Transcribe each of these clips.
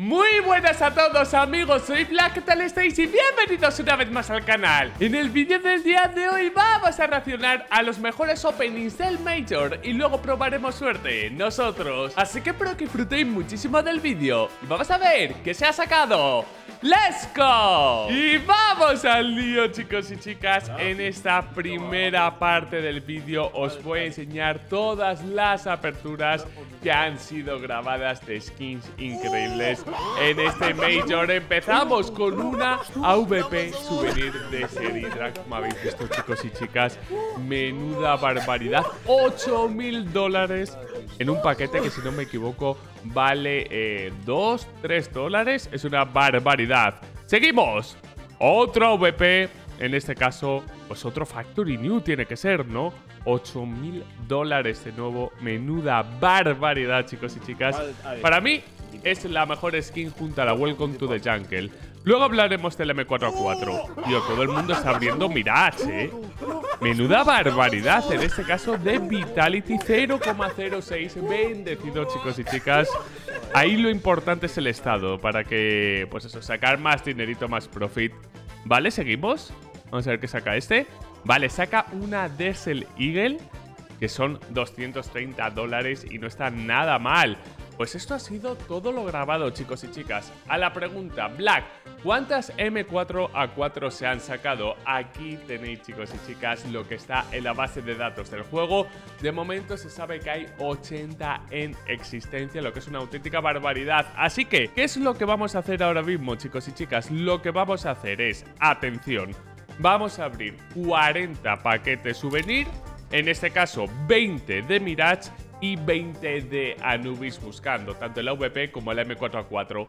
Muy buenas a todos amigos, soy Black, ¿qué tal estáis? Y bienvenidos una vez más al canal. En el vídeo del día de hoy vamos a reaccionar a los mejores openings del Major y luego probaremos suerte nosotros. Así que espero que disfrutéis muchísimo del vídeo y vamos a ver qué se ha sacado. ¡Let's go! Y vamos al lío, chicos y chicas. En esta primera parte del vídeo os voy a enseñar todas las aperturas que han sido grabadas de skins increíbles en este Major. Empezamos con una AVP souvenir de Seridra, como habéis visto, chicos y chicas. Menuda barbaridad, $8.000 en un paquete que, si no me equivoco, vale $2-3. Es una barbaridad. Seguimos. Otro AVP, en este caso, pues otro Factory New tiene que ser, ¿no? $8.000 de nuevo. Menuda barbaridad, chicos y chicas. Para mí es la mejor skin junto a la Welcome to the Jungle. Luego hablaremos del M4A4. Tío, todo el mundo está abriendo Mirage, ¿eh? Menuda barbaridad, en este caso de Vitality 0,06. Bendecido, chicos y chicas. Ahí lo importante es el estado, para que, pues eso, sacar más dinerito, más profit. Vale, seguimos. Vamos a ver qué saca este. Vale, saca una Desert Eagle, que son $230 y no está nada mal. Pues esto ha sido todo lo grabado, chicos y chicas. A la pregunta, Black, ¿cuántas M4A4 se han sacado? Aquí tenéis, chicos y chicas, lo que está en la base de datos del juego. De momento se sabe que hay 80 en existencia, lo que es una auténtica barbaridad. Así que, ¿qué es lo que vamos a hacer ahora mismo, chicos y chicas? Lo que vamos a hacer es, atención, vamos a abrir 40 paquetes souvenir, en este caso 20 de Mirage y 20 de Anubis, buscando tanto el AVP como el M4A4.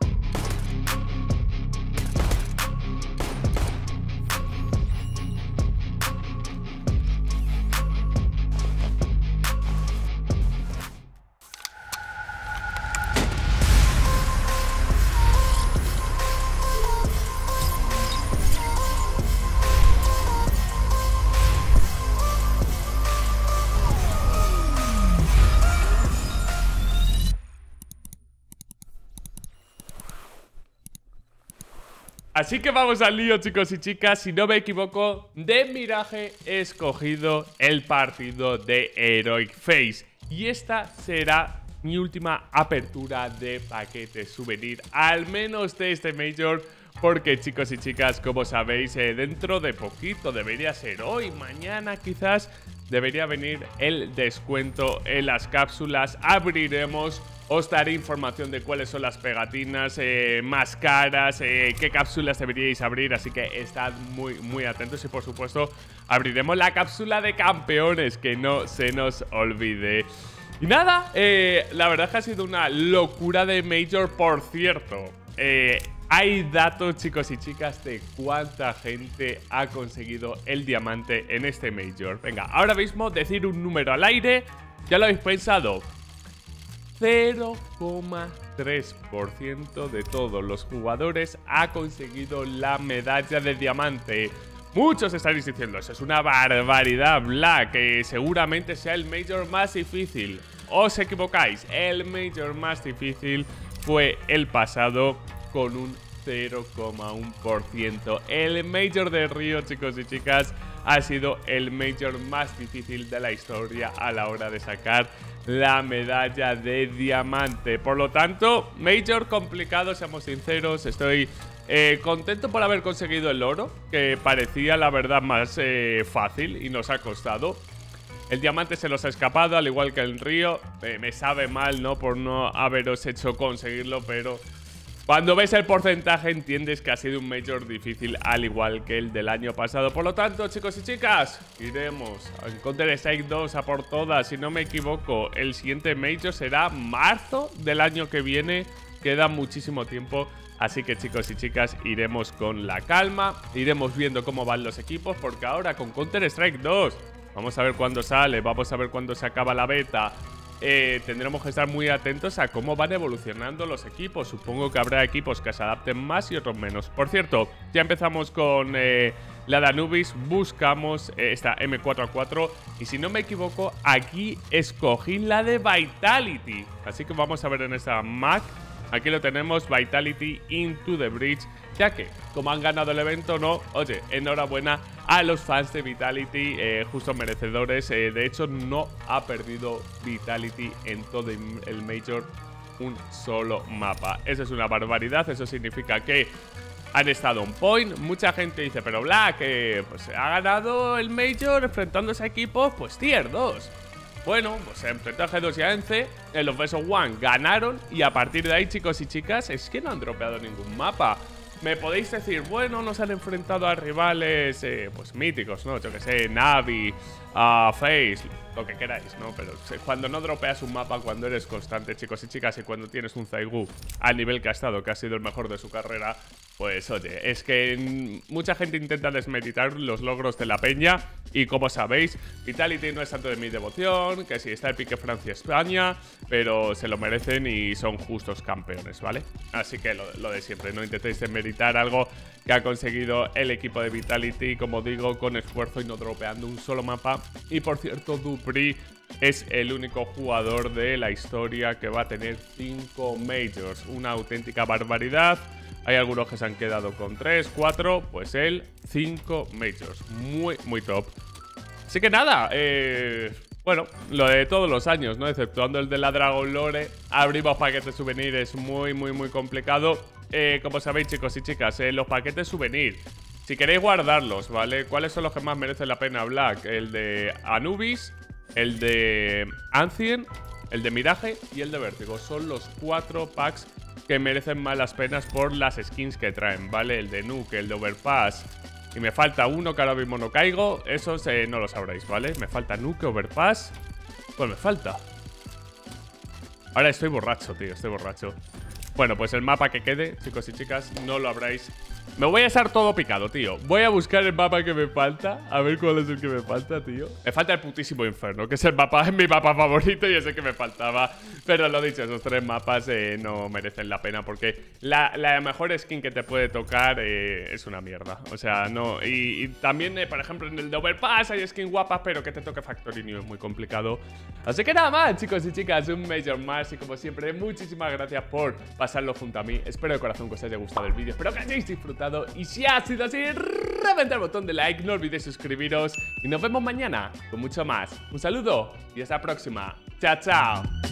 Así que vamos al lío, chicos y chicas. Si no me equivoco, de Mirage he escogido el partido de Heroic Face. Y esta será mi última apertura de paquete souvenir, al menos de este Major. Porque, chicos y chicas, como sabéis, dentro de poquito, debería ser hoy, mañana quizás, debería venir el descuento en las cápsulas. Abriremos, os daré información de cuáles son las pegatinas más caras, qué cápsulas deberíais abrir, así que estad muy atentos. Y por supuesto abriremos la cápsula de campeones, que no se nos olvide. Y nada, la verdad es que ha sido una locura de Major. Por cierto, hay datos, chicos y chicas, de cuánta gente ha conseguido el diamante en este Major. Venga, ahora mismo decir un número al aire. ¿Ya lo habéis pensado? 0,3% de todos los jugadores ha conseguido la medalla de diamante. Muchos estaréis diciendo, eso es una barbaridad, Black, que seguramente sea el Major más difícil. Os equivocáis, el Major más difícil fue el pasado, con un 0,1%. El Major de Río, chicos y chicas, ha sido el Major más difícil de la historia a la hora de sacar la medalla de diamante. Por lo tanto, Major complicado, seamos sinceros. Estoy contento por haber conseguido el oro, que parecía la verdad más fácil y nos ha costado. El diamante se los ha escapado, al igual que el Río. Me sabe mal, ¿no?, por no haberos hecho conseguirlo, pero cuando ves el porcentaje entiendes que ha sido un Major difícil, al igual que el del año pasado. Por lo tanto, chicos y chicas, iremos en Counter-Strike 2 a por todas. Si no me equivoco, el siguiente Major será marzo del año que viene. Queda muchísimo tiempo. Así que, chicos y chicas, iremos con la calma. Iremos viendo cómo van los equipos, porque ahora con Counter-Strike 2 vamos a ver cuándo sale, vamos a ver cuándo se acaba la beta. Tendremos que estar muy atentos a cómo van evolucionando los equipos. Supongo que habrá equipos que se adapten más y otros menos. Por cierto, ya empezamos con la de Anubis. Buscamos esta M4A4. Y si no me equivoco, aquí escogí la de Vitality. Así que vamos a ver en esta Mac aquí lo tenemos, Vitality Into the Bridge, ya que como han ganado el evento, no, oye, enhorabuena a los fans de Vitality, justos merecedores. De hecho, no ha perdido Vitality en todo el Major un solo mapa. Eso es una barbaridad, eso significa que han estado on point. Mucha gente dice, pero Black, pues ha ganado el Major enfrentándose a equipos, pues tier 2. Bueno, pues se enfrentó a G2 y a ENCE, en los vs 1 ganaron y a partir de ahí, chicos y chicas, es que no han dropeado ningún mapa. Me podéis decir, bueno, no se han enfrentado a rivales, pues míticos, ¿no? Yo que sé, Navi, Face, lo que queráis, ¿no? Pero cuando no dropeas un mapa, cuando eres constante, chicos y chicas, y cuando tienes un Zaigu al nivel que ha estado, que ha sido el mejor de su carrera, pues oye, es que mucha gente intenta desmeditar los logros de la peña. Y como sabéis, Vitality no es santo de mi devoción, que sí está el pique Francia-España, pero se lo merecen y son justos campeones, ¿vale? Así que lo de siempre, no intentéis desmeditar algo que ha conseguido el equipo de Vitality, como digo, con esfuerzo y no dropeando un solo mapa. Y por cierto, dupreeh es el único jugador de la historia que va a tener 5 Majors, una auténtica barbaridad. Hay algunos que se han quedado con 3, 4, pues él 5 Majors, muy top. Así que nada, bueno, lo de todos los años, ¿no? Exceptuando el de la Dragon Lore, abrimos paquetes souvenir, es muy complicado. Como sabéis, chicos y chicas, los paquetes souvenir, si queréis guardarlos, ¿vale? ¿Cuáles son los que más merecen la pena, Black? El de Anubis, el de Ancient, el de Mirage y el de Vértigo. Son los 4 packs que merecen más las penas por las skins que traen, ¿vale? El de Nuke, el de Overpass. Y me falta uno que ahora mismo no caigo. Esos no lo sabréis, ¿vale? Me falta Nuke, Overpass. Pues me falta. Ahora estoy borracho, tío, estoy borracho. Bueno, pues el mapa que quede, chicos y chicas, no lo habráis. Me voy a estar todo picado, tío. Voy a buscar el mapa que me falta. A ver cuál es el que me falta, tío. Me falta el putísimo infierno, que es el mapa, es mi mapa favorito y ese que me faltaba. Pero lo dicho, esos 3 mapas no merecen la pena porque la mejor skin que te puede tocar es una mierda. O sea, no. Y también, por ejemplo, en el de Overpass hay skin guapas, pero que te toque Factory New es muy complicado. Así que nada más, chicos y chicas, un Major más. Y como siempre, muchísimas gracias por pasarlo junto a mí. Espero de corazón que os haya gustado el vídeo. Espero que hayáis disfrutado. Y si ha sido así, reventad el botón de like, no olvidéis suscribiros y nos vemos mañana con mucho más. Un saludo y hasta la próxima. Chao, chao.